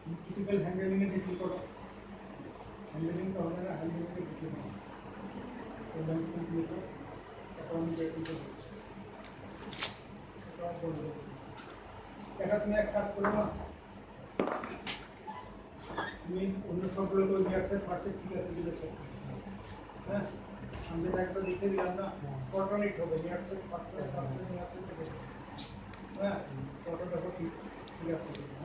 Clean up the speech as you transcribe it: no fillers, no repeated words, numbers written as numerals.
Typical handling এ degree করো, handling তো হবে না, হ্যান্ডেলিং এ ডিগ্রি করো, এই ব্যাংক কম্পিউটার তারপর আমি বেটিং করবো, এটা বলে দেবো। এটা তুমি এক কাজ করো না, তুমি অন্য সবগুলো তো নিয়ার্সের ফার্স্টে ঠিক আছে দিলে চেক করো, হ্যাঁ আমি যেটা একটা লিখে দিলাম না, অল্টারনেট হবে নিয়ার্সের ফার্স্টে নিয়ার্সের থেকে, হ্যাঁ ওটা দেখো ঠিক ঠিক আছে।